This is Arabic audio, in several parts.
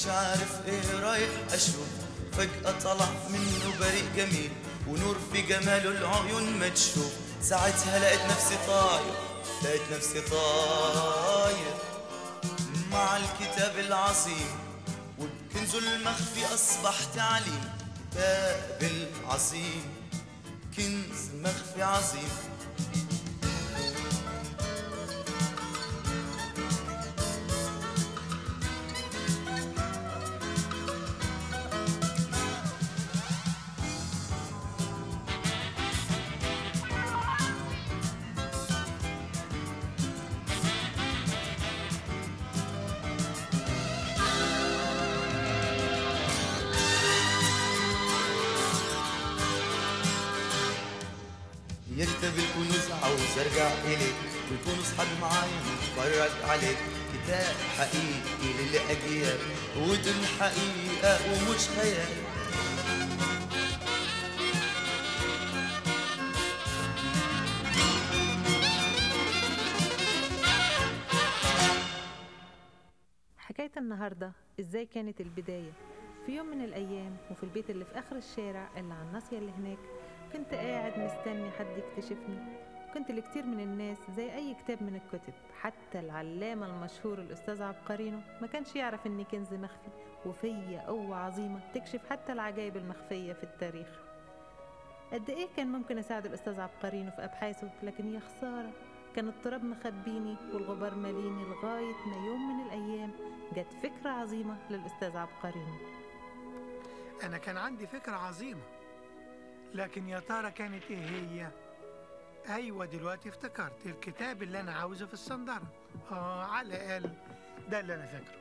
مش عارف ايه رايح اشوف، فجأة طلع منه بريء جميل ونور في جماله العيون مكشوف. ساعتها لقيت نفسي طاير مع الكتاب العظيم، وبكنزه المخفي أصبحت عليم. كتاب العظيم كنز مخفي عظيم. يكتب الكنوز عاوز ارجع اليك، ويكونوا صحابي معايا نتفرج عليك. كتاب حقيقي للاجيال، ودول حقيقه ومش خيال. حكاية النهاردة ازاي كانت البداية. في يوم من الأيام وفي البيت اللي في آخر الشارع اللي على الناصية اللي هناك، كنت قاعد مستني حد يكتشفني. كنت لكتير من الناس زي أي كتاب من الكتب، حتى العلامة المشهور الأستاذ عبقرينو ما كانش يعرف إني كنز مخفي وفيا قوة عظيمة تكشف حتى العجائب المخفية في التاريخ. قد إيه كان ممكن أساعد الأستاذ عبقرينو في أبحاثه، لكن يا خسارة كان التراب مخبيني والغبار ماليني، لغاية ما يوم من الأيام جت فكرة عظيمة للأستاذ عبقرينو. أنا كان عندي فكرة عظيمة، لكن يا ترى كانت إيه هي؟ أيوة دلوقتي افتكرت، الكتاب اللي أنا عاوزه في الصندارة. على الأقل ده اللي أنا فاكره.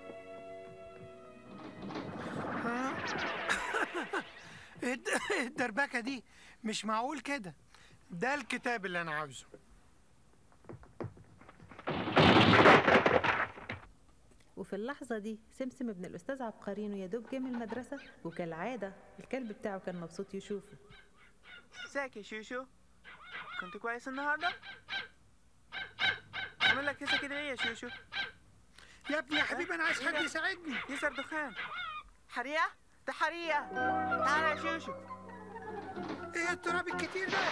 الدربكة دي مش معقول كده. ده الكتاب اللي أنا عاوزه. وفي اللحظة دي سمسم ابن الأستاذ عبقرينو يا دوب جه من المدرسة، وكالعادة الكلب بتاعه كان مبسوط يشوفه. ازيك يا شوشو؟ كنت كويس النهارده؟ عامل لك كيسه كده ليه يا شوشو؟ يا ابني يا حبيبي أنا عايز حد يساعدني. يسر دخان. حريقة؟ ده حريقة. تعالى يا شوشو. إيه التراب الكتير ده؟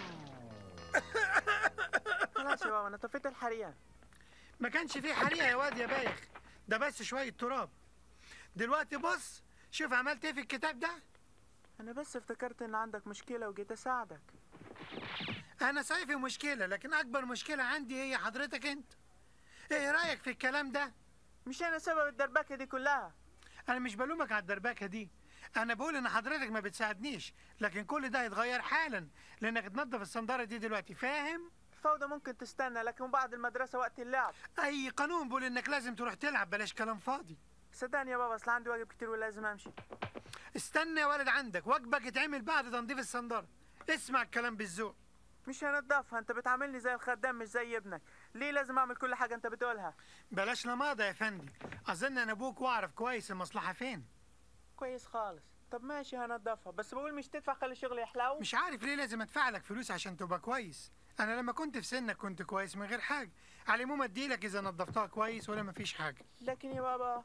خلاص يا بابا أنا طفيت الحريقة. ما كانش فيه حريقة يا واد يا بايخ، ده بس شوية تراب. دلوقتي بص شوف عملت ايه في الكتاب ده. أنا بس افتكرت إن عندك مشكلة وجيت أساعدك. أنا صحيح في مشكلة، لكن أكبر مشكلة عندي هي حضرتك أنت. إيه رأيك في الكلام ده؟ مش أنا سبب الدربكة دي كلها. أنا مش بلومك على الدربكة دي، أنا بقول إن حضرتك ما بتساعدنيش، لكن كل ده هيتغير حالا لأنك تنظف الصندارة دي دلوقتي، فاهم؟ الفوضى ممكن تستنى، لكن بعد المدرسة وقت اللعب. أي قانون بيقول إنك لازم تروح تلعب، بلاش كلام فاضي. صدقني يا بابا أصل عندي واجب كتير ولازم أمشي. استنى يا ولد، عندك واجبك يتعمل بعد تنظيف الصندارة. اسمع الكلام بالذوق. مش هنضفها، انت بتعاملني زي الخدام مش زي ابنك. ليه لازم اعمل كل حاجه انت بتقولها؟ بلاش لماضة يا فندي، اظن انا ابوك واعرف كويس المصلحه فين. كويس خالص. طب ماشي هنضفها، بس بقول مش تدفع خلي الشغل يحلو. مش عارف ليه لازم ادفع لك فلوس عشان تبقى كويس. انا لما كنت في سنك كنت كويس من غير حاجه، على العموم اديلك اذا نظفتها كويس ولا مفيش حاجه. لكن يا بابا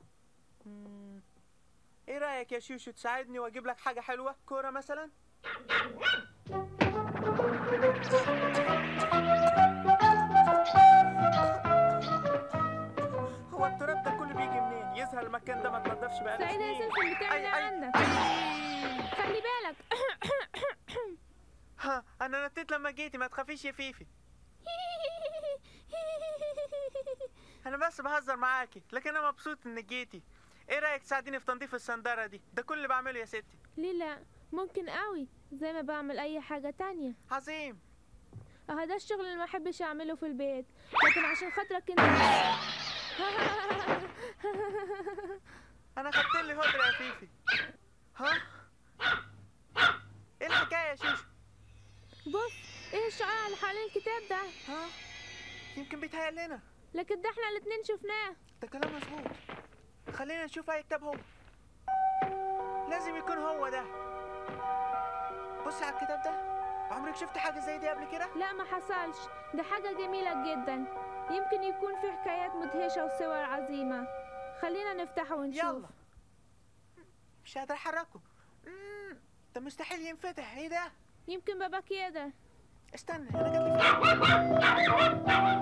ايه رايك يا شوشو تساعدني واجيب لك حاجه حلوه، كوره مثلا؟ هو التراب ده كله بيجي منين؟ يظهر المكان ده ما تنضفش بقاله سعيدة يا سنين. سمسم بتعمل ايه عندك؟ خلي بالك. ها انا نطيت لما جيتي، ما تخافيش يا فيفي. انا بس بهزر معاكي، لكن انا مبسوط انك جيتي. ايه رايك تساعديني في تنظيف الصندارة دي؟ ده كل اللي بعمله يا ستي. ليه لا، ممكن قوي زي ما بعمل اي حاجة تانية. عظيم. ده الشغل اللي ما احبش اعمله في البيت، لكن عشان خاطرك انت. انا خدت لي هدرة يا فيفي. ها ايه الحكاية يا شوشو؟ بص ايه الشعار اللي حوالين الكتاب ده؟ ها يمكن بيتهيأ لنا، لكن ده احنا الاتنين شفناه. ده كلام مظبوط. خلينا نشوف اي كتاب هو. لازم يكون هو ده. بصي على الكتاب ده. عمرك شفت حاجة زي دي قبل كده؟ لا ما حصلش، ده حاجة جميلة جدا. يمكن يكون في حكايات مدهشة وصور عظيمة. خلينا نفتحه ونشوف. يلا. مش قادر احركه. ده مستحيل ينفتح. ايه ده؟ يمكن بابا كده. استنى، انا جات لي فكرة.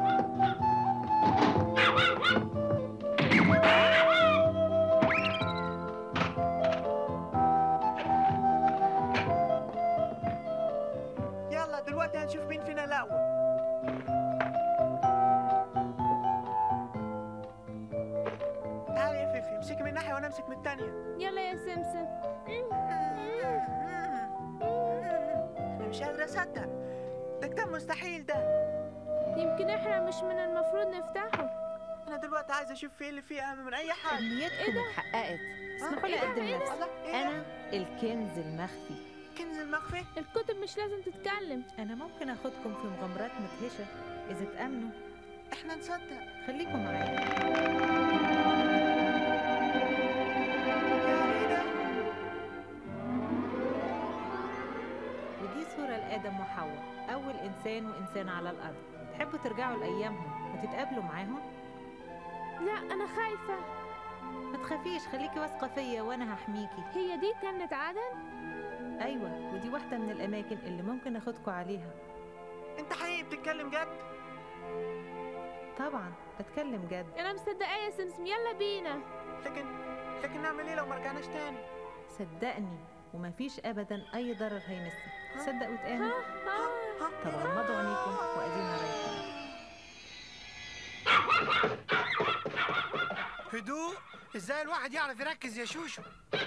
يلا دلوقتي هنشوف مين فينا الاول. تعالي يا فيفي، امسكي من ناحيه وانا امسك من الثانيه. يلا يا سمسم. انا مش قادر اصدق، ده كتاب مستحيل ده. يمكن احنا مش من المفروض نفتحه. انا دلوقتي عايز اشوف ايه اللي فيه اهم من اي حاجه. أمنيتكم اتحققت. اسمحوا لي أقدم نفسي. الله، ايه ده؟ أنا الكنز المخفي. كنز المخفي؟ الكتب مش لازم تتكلم. أنا ممكن أخدكم في مغامرات مدهشة إذا تأمنوا. احنا نصدق. خليكم معايا. ايه ده؟ ودي صورة لآدم وحواء، أول إنسان وإنسانة على الأرض. تحبوا ترجعوا لأيامهم وتتقابلوا معاهم؟ لا أنا خايفة. ما تخافيش، خليكي واثقة فيا وأنا هحميكي. هي دي كانت عدن؟ أيوة، ودي واحدة من الأماكن اللي ممكن أخدكوا عليها. انت حقيقي بتتكلم جد؟ طبعا بتكلم جد. أنا مصدقة يا سمسم، يلا بينا. لكن نعمل ايه لو ما رجعناش تاني؟ صدقني ومفيش أبدا أي ضرر هيمسك. صدق وتآمن. طب غمضوا عينيكم وأدينا رايحين. هدوء. ازاي الواحد يعرف يركز يا شوشو؟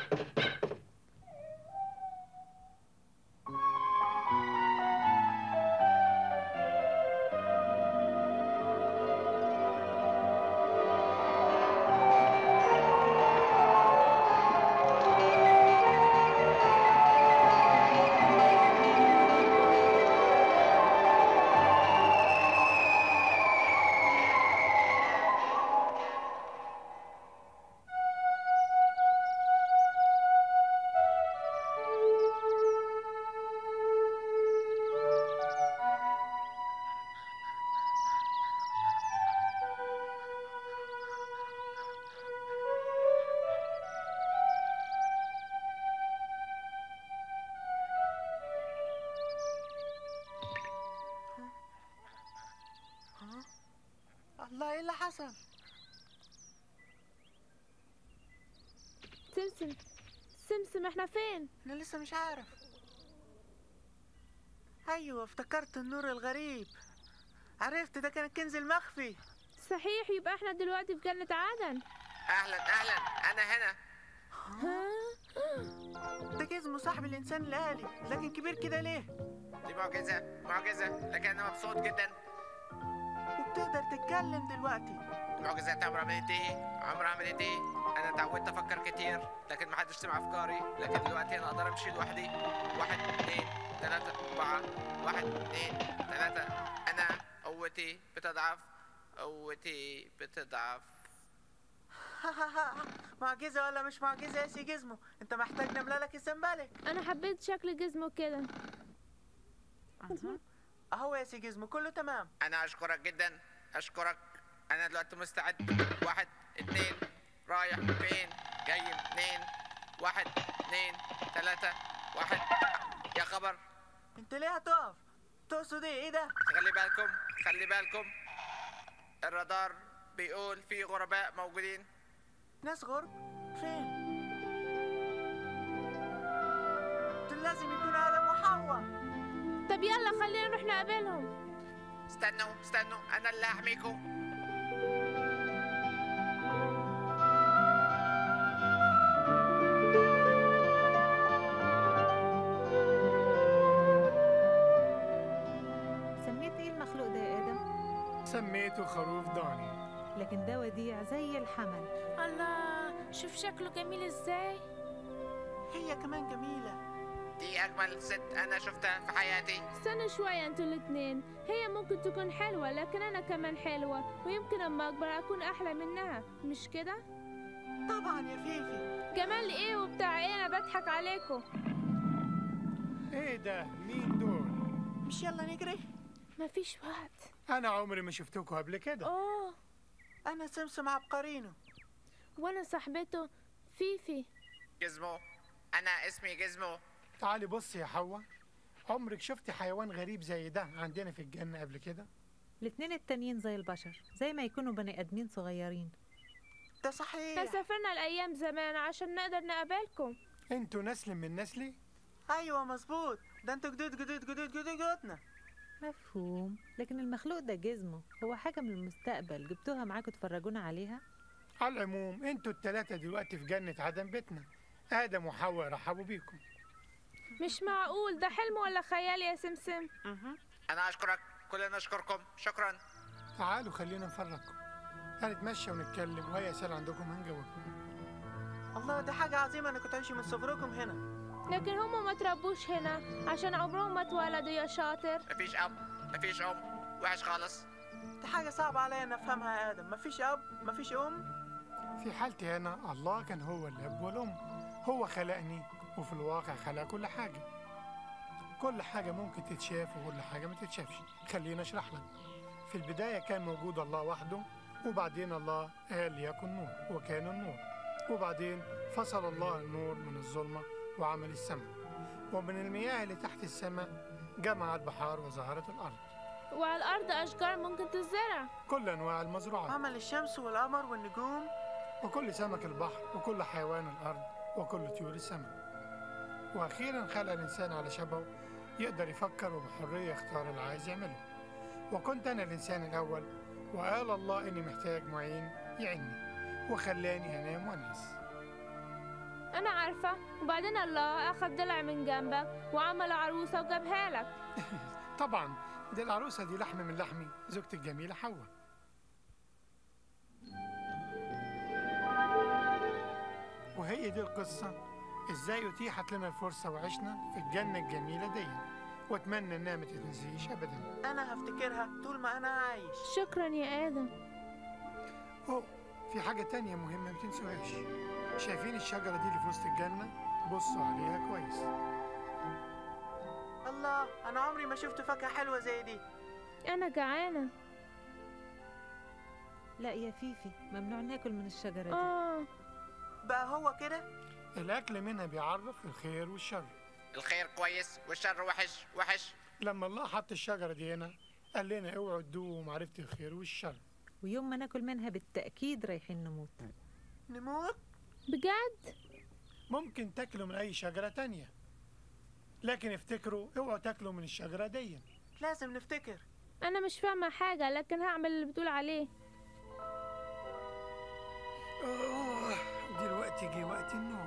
الله، ايه اللي حصل؟ سمسم احنا فين؟ انا لسه مش عارف. ايوه افتكرت النور الغريب. عرفت، ده كان الكنز المخفي. صحيح، يبقى احنا دلوقتي في جنة عدن. اهلا اهلا، انا هنا. ها؟ ده جزمه صاحب الانسان الآلي، لكن كبير كده ليه؟ دي معجزة معجزة، لكن انا مبسوط جدا. وبتقدر تتكلم دلوقتي. المعجزات عمرها ما تنتهي، عمرها ما تنتهي. انا اتعودت افكر كتير لكن ما حدش سمع افكاري، لكن دلوقتي انا اقدر امشي لوحدي. 1 2 3 4 1 2 3. انا قوتي بتضعف، قوتي بتضعف. معجزة ولا مش معجزة يا سي جزمو؟ انت محتاج نملى لك السنبالة. انا حبيت شكل جسمه كده. اهو يا سي جزمو كله تمام. انا اشكرك جدا، اشكرك. انا دلوقتي مستعد. 1 2 رايح فين؟ جاي منين؟ 1 2 3 1. يا خبر، انت ليه هتقف؟ تقصد ايه ده؟ خلي بالكم خلي بالكم، الرادار بيقول في غرباء موجودين. ناس غرب؟ فين؟ دول لازم يكونوا آدم وحواء. طب يلا خلينا نروح نقابلهم. استنوا، انا اللي هحميكم. سميت ايه المخلوق ده يا آدم؟ سميته خروف ضاني. لكن ده وديع زي الحمل. الله، شوف شكله جميل ازاي. هي كمان جميلة. دي أجمل ست أنا شفتها في حياتي. استنوا شوية انتوا الاتنين، هي ممكن تكون حلوة لكن أنا كمان حلوة، ويمكن أما أكبر أكون أحلى منها، مش كده؟ طبعا يا فيفي. جمال إيه وبتاع إيه، أنا بضحك عليكم. ايه ده؟ مين دول؟ مش يلا نجري؟ مفيش وقت. انا عمري ما شفتكوا قبل كده. أوه، أنا سمسم عبقرينو. وأنا صاحبته فيفي. جزمو، أنا اسمي جزمو. تعالي بصي يا حواء، عمرك شفتي حيوان غريب زي ده عندنا في الجنة قبل كده؟ الاتنين التانيين زي البشر، زي ما يكونوا بني آدمين صغيرين. ده احنا صحيح. سافرنا الأيام زمان عشان نقدر نقابلكم. انتوا نسل من نسلي؟ أيوة مظبوط، ده انتوا جدودنا. مفهوم. لكن المخلوق ده جسمه هو حاجة من المستقبل جبتوها معاكم تفرجونا عليها؟ على العموم انتوا التلاتة دلوقتي في جنة عدن بيتنا. آدم وحواء رحبوا بيكم. مش معقول، ده حلم ولا خيال يا سمسم؟ أنا أشكرك، كلنا نشكركم، شكرا. تعالوا خلينا نفرجكم، هنتمشى ونتكلم، وهي أسئلة عندكم هنجاوبكم. الله، ده حاجة عظيمة إنكم تعيشوا من صغركم هنا. لكن هم ما تربوش هنا عشان عمرهم ما اتولدوا يا شاطر. مفيش أب، مفيش أم، وحش خالص. دي حاجة صعبة عليا إن أفهمها يا آدم. مفيش أب، مفيش أم. في حالتي أنا الله كان هو الأب والأم، هو خلقني وفي الواقع خلق كل حاجة. كل حاجة ممكن تتشاف وكل حاجة ما تتشافش. خلينا أشرح لك. في البداية كان موجود الله وحده، وبعدين الله قال ليكن نور وكان النور، وبعدين فصل الله النور من الظلمة وعمل السماء، ومن المياه اللي تحت السماء جمع البحار وظهرت الأرض. وعلى الأرض أشجار ممكن تزرع. كل أنواع المزروعات، عمل الشمس والقمر والنجوم، وكل سمك البحر وكل حيوان الأرض وكل طيور السماء. وأخيرا خلق الإنسان على شبهه، يقدر يفكر وبحرية يختار اللي عايز يعمله. وكنت أنا الإنسان الأول، وقال الله إني محتاج معين يعني، وخلاني أنام وأنعس. أنا عارفة. وبعدين الله أخذ ضلع من جنبك وعمل عروسة وجابها لك. طبعا دي العروسة دي لحم من لحمي، زوجتي الجميلة حواء. وهي دي القصة، إزاي أتيحت لنا الفرصة وعشنا في الجنة الجميلة دي، وأتمنى إنها ما تتنسيش أبدا. أنا هفتكرها طول ما أنا عايش. شكرا يا آدم. أوه، في حاجة تانية مهمة ما تنسوهاش. شايفين الشجرة دي اللي في وسط الجنة؟ بصوا عليها كويس. الله، أنا عمري ما شفت فاكهة حلوة زي دي. أنا جعانة. لا يا فيفي، ممنوع ناكل من الشجرة دي. بقى هو كده؟ الأكل منها بيعرف الخير والشر. الخير كويس والشر وحش وحش. لما الله حط الشجرة دي هنا قال لنا اوعوا تدوقوا معرفة الخير والشر. ويوم ما ناكل منها بالتأكيد رايحين نموت. نموت؟ بجد؟ ممكن تاكلوا من أي شجرة تانية، لكن افتكروا اوعوا تاكلوا من الشجرة دي. لازم نفتكر. أنا مش فاهمة حاجة، لكن هعمل اللي بتقول عليه. دلوقتي جه وقت النوم.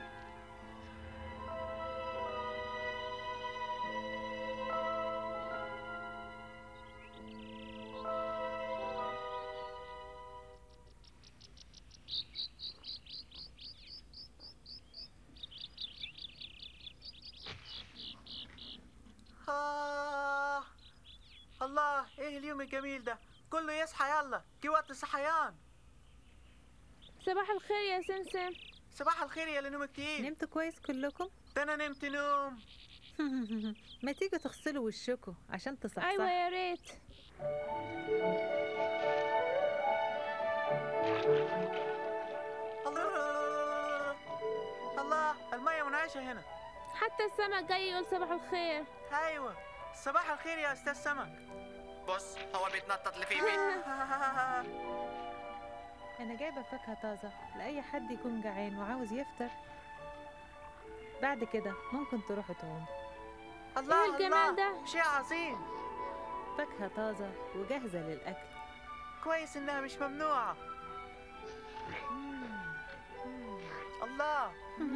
الله، ايه اليوم الجميل ده؟ كله يصحى، يلا جه وقت الصحيان. صباح الخير يا سمسم. صباح الخير يا اللي نومك تقيل. نمتوا كويس كلكم؟ ده انا نمت نوم. ما تيجوا تغسلوا وشكوا عشان تصحصحوا. أيوة يا ريت. الله، المية منعشة هنا. حتى السمك جاي يقول صباح الخير. ايوه، صباح الخير يا استاذ سمك. بص، هو بيتنطط لفيفي. أنا جايبة فاكهة طازة لأي حد يكون جعان وعاوز يفطر. بعد كده ممكن تروحوا تعوموا. الله، إيه الجمال الله، ده؟ شيء عظيم. فاكهة طازة وجاهزة للأكل. كويس انها مش ممنوعة. الله.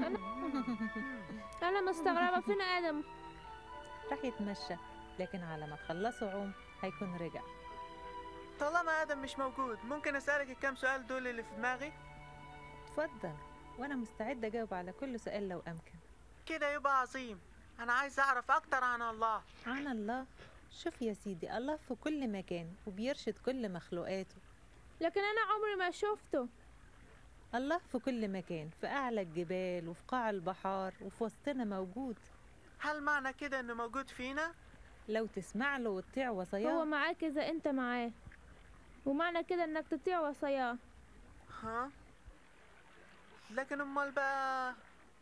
أنا مستغربة، فين آدم؟ راح يتمشى، لكن على ما تخلصوا عوم هيكون رجع. طالما آدم مش موجود، ممكن أسألك الكام سؤال دول اللي في دماغي؟ اتفضل، وأنا مستعدة أجاوب على كل سؤال لو أمكن. كده يبقى عظيم. أنا عايز أعرف أكتر عن الله. عن الله؟ شوف يا سيدي، الله في كل مكان وبيرشد كل مخلوقاته. لكن أنا عمري ما شفته. الله في كل مكان، في أعلى الجبال وفي قاع البحار وفي وسطنا موجود. هل معنى كده إنه موجود فينا؟ لو تسمع له وتطيع وصاياه. هو معاك إذا أنت معاه، ومعنى كده إنك تطيع وصاياه. ها؟ لكن أمال بقى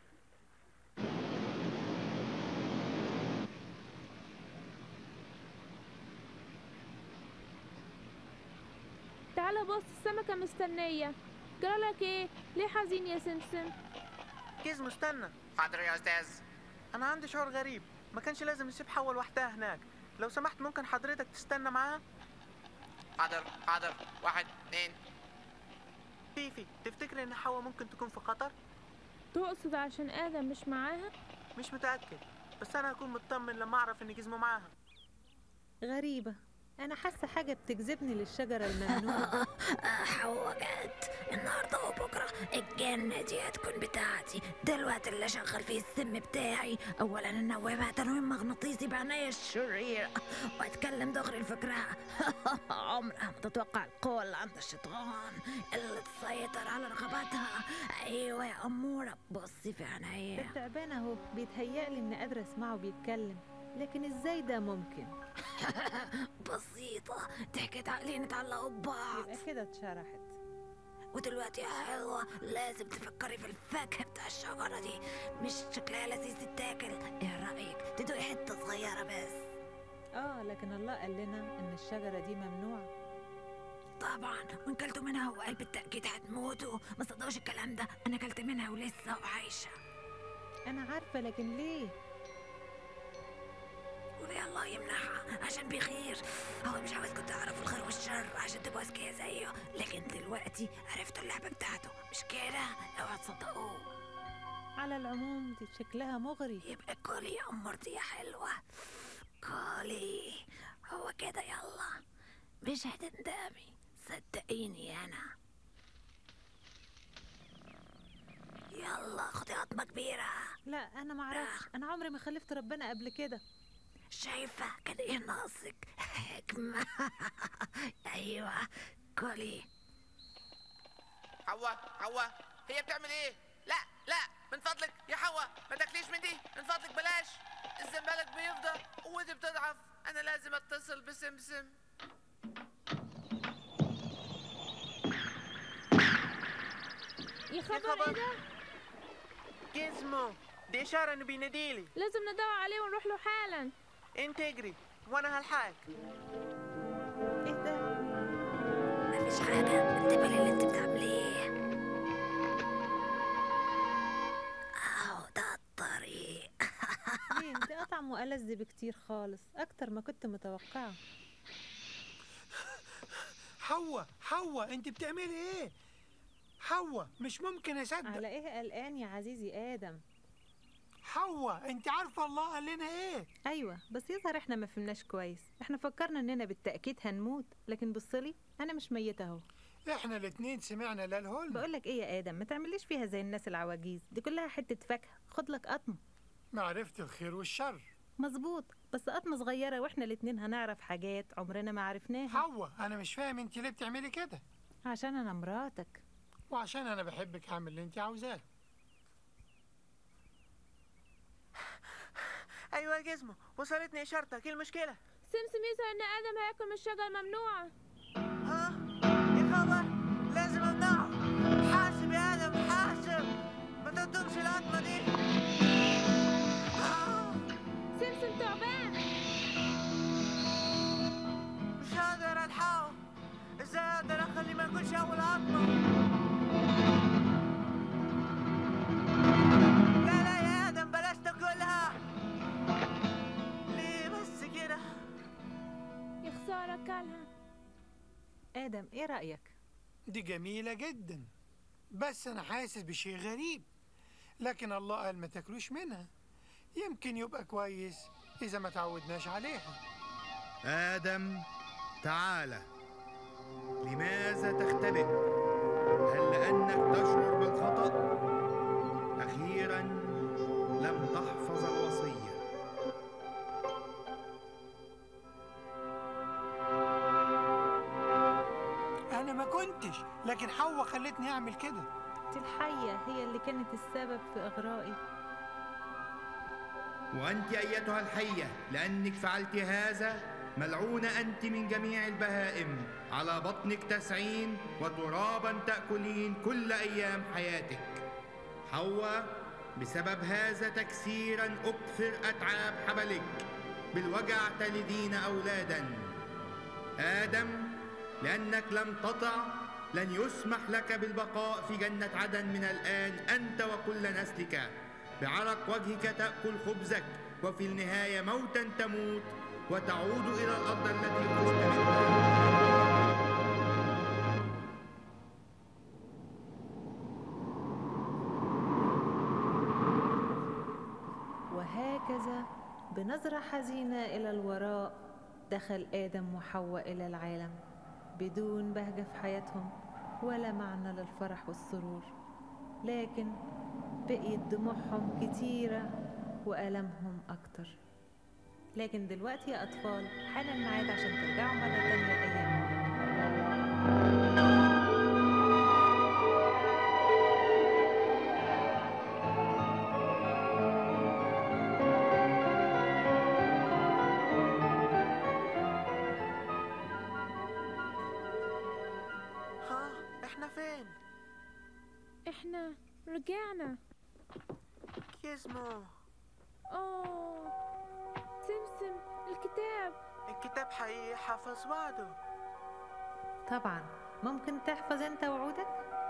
بص السمكة مستنية. جرالك ايه؟ ليه حزين يا سمسم؟ جزمو استنى. حاضر يا أستاذ. أنا عندي شعور غريب، ما كانش لازم نسيب حواء لوحدها هناك. لو سمحت ممكن حضرتك تستنى معاها؟ حاضر حاضر، 1 2. فيفي، تفتكر إن حواء ممكن تكون في خطر؟ تقصد عشان آدم مش معاها؟ مش متأكد، بس أنا هكون مطمن لما أعرف إن جزمو معاها. غريبة، أنا حاسة حاجة بتجذبني للشجرة الممنوعة. حواء جت النهارده وبكره الجنة دي هتكون بتاعتي. دلوقتي اللي شغل فيه السم بتاعي. اولا النوامة تنويم مغناطيسي بعناية الشرير، واتكلم دغري لفكرها. عمرها ما تتوقع القوة اللي عند الشيطان اللي تسيطر على رغباتها. ايوه يا امورة، بصي في عينيا. التعبان اهو بيتهيألي إني قادرة أسمعه بيتكلم، لكن إزاي ده ممكن؟ بسيطة، ضحكت عقلين اتعلقوا ببعض. يبقى كده اتشرحت. ودلوقتي يا حلوة لازم تفكري في الفاكهة بتاع الشجرة دي، مش شكلها لذيذ تتاكل. ايه رأيك تدوقي حتة صغيرة بس؟ لكن الله قال لنا إن الشجرة دي ممنوعة. طبعا، وان كلتوا منها وقال بالتأكيد هتموتوا. ما صدقوش الكلام ده، انا كلت منها ولسه وعايشة. أنا عارفة، لكن ليه؟ قولي الله يمنعها عشان بخير. هو مش عاوزكم تعرفوا الخير والشر عشان تبقوا اذكياء زيه، لكن دلوقتي عرفتوا اللعبة بتاعته، مش كده؟ اوعى تصدقوه. على العموم دي شكلها مغري. يبقى كلي يا أمورتي يا حلوة، كلي. هو كده، يلا مش هتندمي، صدقيني أنا. يلا خدي قطمة كبيرة. لا أنا معرفش، أنا عمري ما خلفت ربنا قبل كده. شايفة كان ايه ناقصك؟ حكمة. أيوة كلي. حواء هي بتعمل ايه؟ لا من فضلك يا حواء ما تاكليش من دي، من فضلك بلاش. الزنبلك بيفضى قوتي بتضعف، انا لازم اتصل بسمسم. يا خبر ايه ده؟ جزمو، دي إشارة إنه بيناديلي. لازم ندور عليه ونروح له حالا. أنت اجري وأنا هلحقك. إيه ده؟ مفيش حاجة، انتبهي للي انت بتعمليه. اهو ده الطريق. ليه؟ دي أطعم وألذ بكتير خالص، أكتر ما كنت متوقعة. حواء انت بتعملي ايه؟ حواء مش ممكن اصدق. على إيه قلقان يا عزيزي آدم؟ حواء انت عارفه الله قال لنا ايه؟ أيوة، بس يظهر إحنا ما فهمناش كويس. إحنا فكرنا إننا بالتأكيد هنموت، لكن بصلي أنا مش ميتة أهو. احنا الاتنين سمعنا لا الهول. بقولك إيه يا آدم، ما تعمليش فيها زي الناس العواجيز دي، كلها حتة فاكهة. خد لك قطمة. معرفة الخير والشر. مظبوط، بس قطمة صغيرة وإحنا الاتنين هنعرف حاجات عمرنا ما عرفناها. حواء انا مش فاهم انت ليه بتعملي كده، عشان أنا مراتك. وعشان انا بحبك هعمل اللي انت عاوزاه. أيوة يا جزمو، وصلتني إشارتك. إيه المشكلة؟ سمسم يظهر ان آدم هياكل من الشجرة الممنوعة. ها؟ يا خبر، لازم أمنعه. حاسب يا آدم، حاسب، ما تقدمش القطمة دي. سمسم تعبان. مش هقدر ألحقه. إزاي أقدر أخليه ما ياكلش أول قطمة؟ لا يا آدم، بلاش تاكلها. ليه بس كده؟ يا خسارة كلها. آدم إيه رأيك؟ دي جميلة جدا، بس انا حاسس بشيء غريب. لكن الله قال ما تاكلوش منها، يمكن يبقى كويس اذا ما تعودناش عليها. آدم تعال، لماذا تختبئ؟ هل لأنك تشعر بالخطأ؟ أخيراً لم تحفظ الوصية. انا ما كنتش، لكن حواء خلتني اعمل كده. دي الحية هي اللي كانت السبب في إغرائي. وأنت أيتها الحية لأنك فعلت هذا ملعونة أنت من جميع البهائم، على بطنك تسعين وترابا تأكلين كل أيام حياتك. حواء، بسبب هذا تكسيرا أكثر أتعاب حبلك، بالوجع تلدين أولادا. آدم، لأنك لم تطع لن يسمح لك بالبقاء في جنة عدن من الآن أنت وكل نسلك. بعرق وجهك تأكل خبزك، وفي النهاية موتا تموت وتعود إلى الأرض التي خرجت منها. وهكذا بنظرة حزينة إلى الوراء دخل آدم وحواء إلى العالم بدون بهجة في حياتهم ولا معنى للفرح والسرور، لكن بقيت دموعهم كتيرة وألمهم أكتر. لكن دلوقتي يا أطفال حان الميعاد عشان ترجعوا مرة تانية لأيامكم. احنا فين؟ احنا رجعنا. كيزمو، اوه سمسم، الكتاب حقيقي حافظ وعده. طبعا ممكن تحفظ انت وعودك؟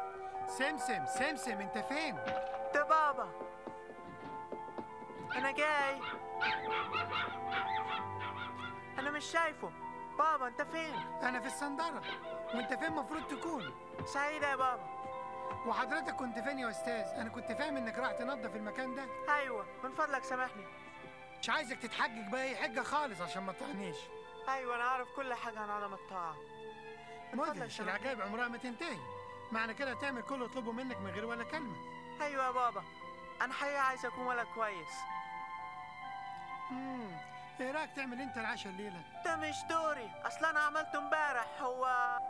سمسم انت فين؟ ده بابا، انا جاي. انا مش شايفه. بابا انت فين؟ انا في الصندارة. وانت فين مفروض تكون؟ سعيدة يا بابا. وحضرتك كنت فين يا استاذ؟ انا كنت فاهم انك راح تنظف المكان ده. ايوه من فضلك سامحني. مش عايزك تتحجج بأي حجة خالص عشان ما تطعنيش. ايوه انا عارف كل حاجة عن عدم الطاعة. مدهش، العجائب عمرها ما تنتهي. معنى كده تعمل كل اللي يطلبه منك من غير ولا كلمة. ايوه يا بابا، انا حقيقة عايز اكون ولد كويس. ايه رايك تعمل انت العشاء الليلة؟ ده مش دوري، اصل انا عملته امبارح. هو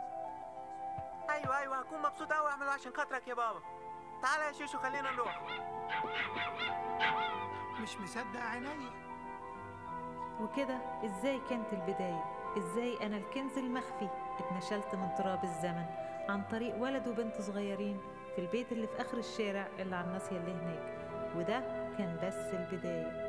ايوه هكون مبسوط قوي اعمله عشان خاطرك يا بابا. تعالى يا شيشو خلينا نروح. مش مصدق عينيا. وكده ازاي كانت البداية؟ ازاي انا الكنز المخفي اتنشلت من تراب الزمن عن طريق ولد وبنت صغيرين في البيت اللي في اخر الشارع اللي على الناصية اللي هناك. وده كان بس البداية.